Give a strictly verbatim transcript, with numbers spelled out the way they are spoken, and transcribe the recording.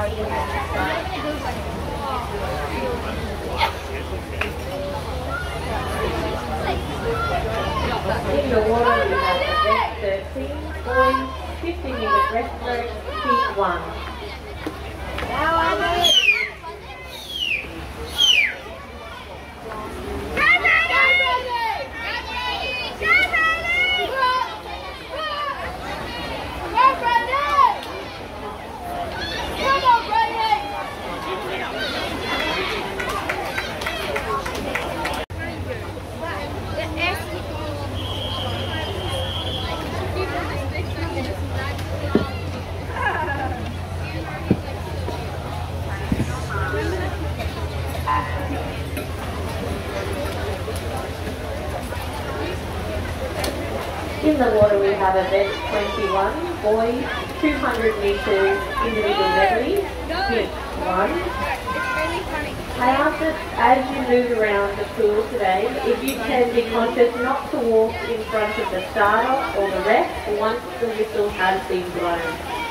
In the water we have event thirteen, boys, fifty metre breaststroke, heat one. In the water we have event twenty-one, boys, two hundred metres individual medley, heat one. I ask that as you move around the pool today, if you can be conscious not to walk in front of the starter or the ref once the whistle has been blown.